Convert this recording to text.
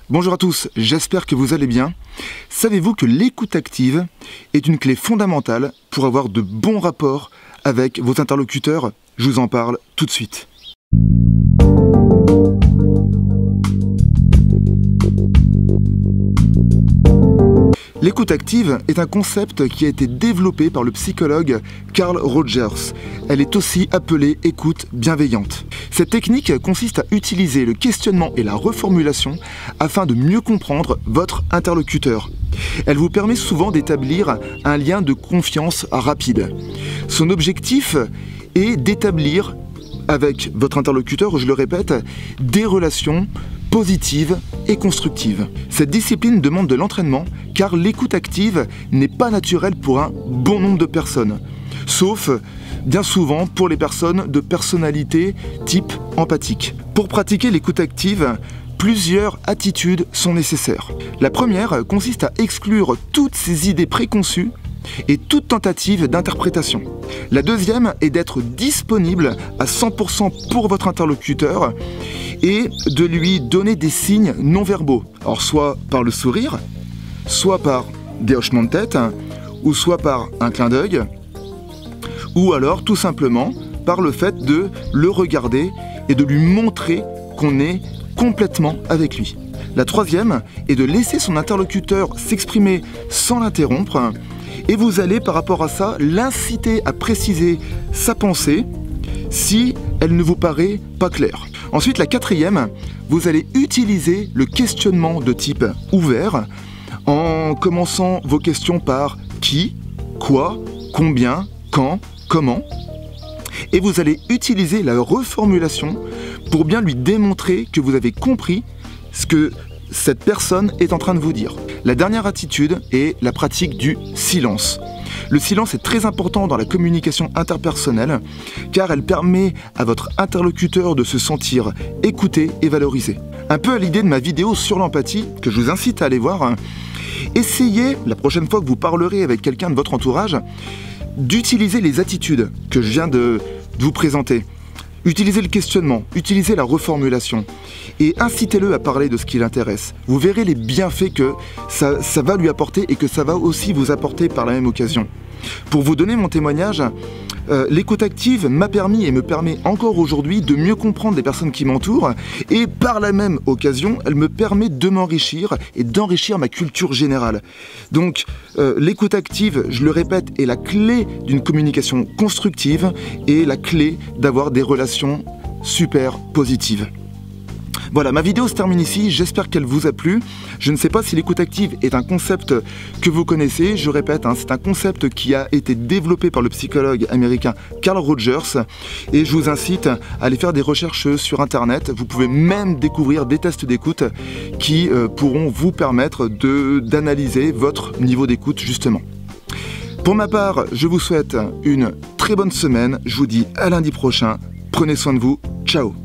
Bonjour à tous, j'espère que vous allez bien. Savez-vous que l'écoute active est une clé fondamentale pour avoir de bons rapports avec vos interlocuteurs? Je vous en parle tout de suite. L'écoute active est un concept qui a été développé par le psychologue Carl Rogers. Elle est aussi appelée écoute bienveillante. Cette technique consiste à utiliser le questionnement et la reformulation afin de mieux comprendre votre interlocuteur. Elle vous permet souvent d'établir un lien de confiance rapide. Son objectif est d'établir avec votre interlocuteur, je le répète, des relations positive et constructive. Cette discipline demande de l'entraînement car l'écoute active n'est pas naturelle pour un bon nombre de personnes, sauf bien souvent pour les personnes de personnalité type empathique. Pour pratiquer l'écoute active, plusieurs attitudes sont nécessaires. La première consiste à exclure toutes ces idées préconçues et toute tentative d'interprétation. La deuxième est d'être disponible à 100% pour votre interlocuteur et de lui donner des signes non verbaux. Alors soit par le sourire, soit par des hochements de tête, ou soit par un clin d'œil, ou alors tout simplement par le fait de le regarder et de lui montrer qu'on est complètement avec lui. La troisième est de laisser son interlocuteur s'exprimer sans l'interrompre et vous allez par rapport à ça l'inciter à préciser sa pensée si elle ne vous paraît pas claire. Ensuite, la quatrième, vous allez utiliser le questionnement de type ouvert en commençant vos questions par qui, quoi, combien, quand, comment. Et vous allez utiliser la reformulation pour bien lui démontrer que vous avez compris ce que cette personne est en train de vous dire. La dernière attitude est la pratique du silence. Le silence est très important dans la communication interpersonnelle car elle permet à votre interlocuteur de se sentir écouté et valorisé. Un peu à l'idée de ma vidéo sur l'empathie, que je vous incite à aller voir, essayez, la prochaine fois que vous parlerez avec quelqu'un de votre entourage, d'utiliser les attitudes que je viens de vous présenter. Utilisez le questionnement, utilisez la reformulation et incitez-le à parler de ce qui l'intéresse. Vous verrez les bienfaits que ça va lui apporter et que ça va aussi vous apporter par la même occasion. Pour vous donner mon témoignage, l'écoute active m'a permis et me permet encore aujourd'hui de mieux comprendre les personnes qui m'entourent et par la même occasion, elle me permet de m'enrichir et d'enrichir ma culture générale. Donc l'écoute active, je le répète, est la clé d'une communication constructive et la clé d'avoir des relations super positives. Voilà, ma vidéo se termine ici, j'espère qu'elle vous a plu. Je ne sais pas si l'écoute active est un concept que vous connaissez, je répète, c'est un concept qui a été développé par le psychologue américain Carl Rogers et je vous incite à aller faire des recherches sur internet. Vous pouvez même découvrir des tests d'écoute qui pourront vous permettre d'analyser votre niveau d'écoute justement. Pour ma part, je vous souhaite une très bonne semaine, je vous dis à lundi prochain, prenez soin de vous, ciao.